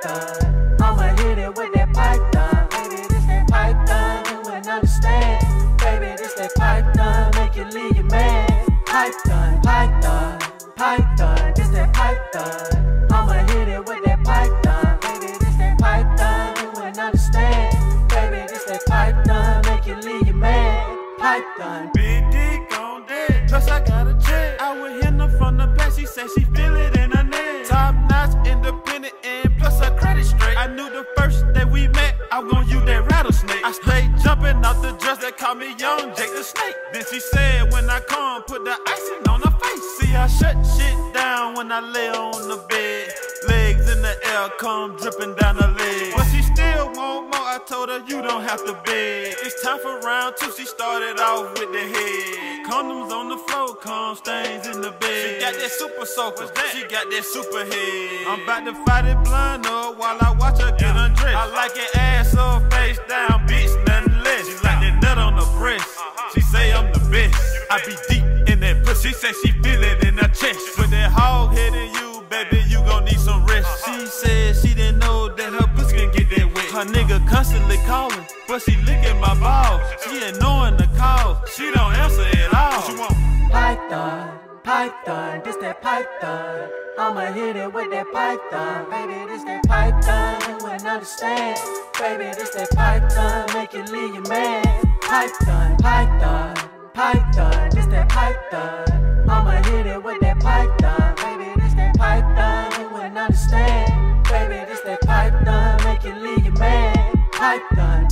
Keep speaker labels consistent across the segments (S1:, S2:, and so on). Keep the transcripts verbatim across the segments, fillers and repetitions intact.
S1: python. I'ma hit it with that python. Baby, this that python, you wouldn't understand. Baby, this that python, make you leave your man. Python, python, python, this that python. I'ma hit it with that python. Baby, this that python, you wouldn't understand. Baby, this that python, make you leave your man. Python.
S2: Big dick on deck, plus I got a check. I would hit her from the back, she said she feel it in her neck. Top notch, independent, and plus her credit straight. I knew the first that we met, I was gonna use that rattlesnake. I stayed jumping out the dress that called me Young Jake the Snake. Then she said when I come, put the icing on her face. See, I shut shit down when I lay on the bed. Legs in the air, come dripping down her leg. But she still want more, I told her you don't have to beg. It's time for round two, she started off with the head. Condoms on the floor, cum stains in the bed. She got that super soaker, she got that super head. I'm about to fight it blind up while I watch her get undressed. I like it ass up, face down, bitch, nothing less. She like that nut on the breast, she say I'm the best. I be deep in that pussy, she say she feel it in her chest. With that hog head in you, baby, you gon' need some rest. She said she didn't know that her pussy can get that wet. Her nigga constantly calling, but she licking my balls. She ignoring the call, she don't answer at all. She want
S1: Python, python, this that python. I'ma hit it with that python. Baby, this that python, you wouldn't understand. Baby, this that python, make you leave your man. Python, python, python, this that python. I'ma hit it with that python. Baby, this that python, you wouldn't understand. Baby, this that python, make you leave your man. Python.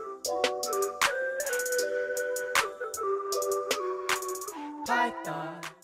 S1: Python.